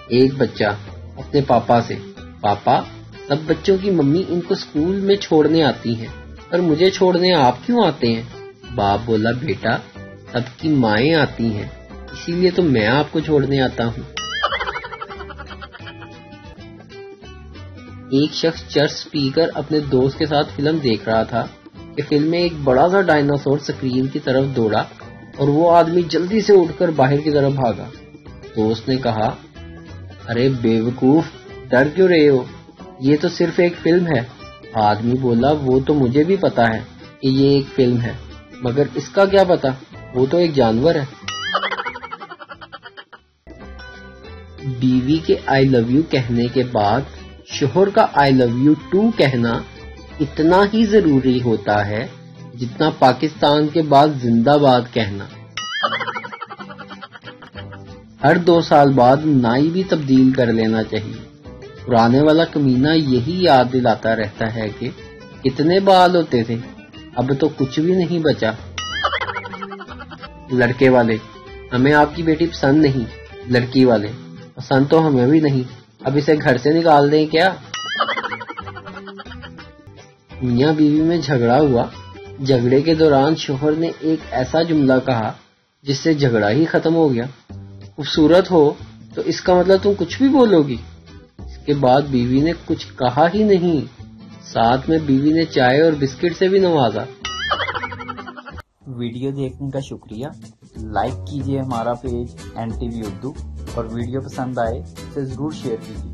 ایک بچہ اپنے پاپا سے، پاپا سب بچوں کی ممی ان کو اسکول میں چھوڑنے آتی ہیں، پر مجھے چھوڑنے آپ کیوں آتے ہیں؟ باپ بولا، بیٹا سب کی مائیں آتی ہیں، اسی لیے تو میں آپ کو چھوڑنے آتا ہوں۔ ایک شخص چرس پی کر اپنے دوست کے ساتھ فلم دیکھ رہا تھا کہ فلم میں ایک بڑا سا ڈائناسور اسکرین کی طرف دوڑا اور وہ آدمی جلدی سے اٹھ کر باہر کی طرف بھاگا۔ دوست نے کہا، ارے بیوقوف، ڈر کیوں رہے ہو؟ یہ تو صرف ایک فلم ہے۔ آدمی بولا، وہ تو مجھے بھی پتا ہے کہ یہ ایک فلم ہے، مگر اس کا کیا پتا، وہ تو ایک جانور ہے۔ بیوی کے آئی لو یو کہنے کے بعد شوہر کا آئی لو یو ٹو کہنا اتنا ہی ضروری ہوتا ہے جتنا پاکستان کے بعد زندہ باد کہنا۔ ہر 2 سال بعد نائی بھی تبدیل کر لینا چاہیے۔ پرانے والا کمینہ یہی یاد دلاتا رہتا ہے کہ کتنے بال ہوتے تھے، اب تو کچھ بھی نہیں بچا۔ لڑکے والے، ہمیں آپ کی بیٹی پسند نہیں۔ لڑکی والے، پسند تو ہمیں بھی نہیں، اب اسے گھر سے نکال دیں کیا؟ میاں بیوی میں جھگڑا ہوا، جھگڑے کے دوران شوہر نے ایک ایسا جملہ کہا جس سے جھگڑا ہی ختم ہو گیا، خوبصورت ہو تو اس کا مطلب تم کچھ بھی بولو گی۔ اس کے بعد بیوی نے کچھ کہا ہی نہیں، ساتھ میں بیوی نے چائے اور بسکٹ سے بھی نوازا۔ ویڈیو دیکھنے کا شکریہ، لائک کیجیے ہمارا پیج NTV اردو، اور ویڈیو پسند آئے اسے ضرور شیئر کیجیے۔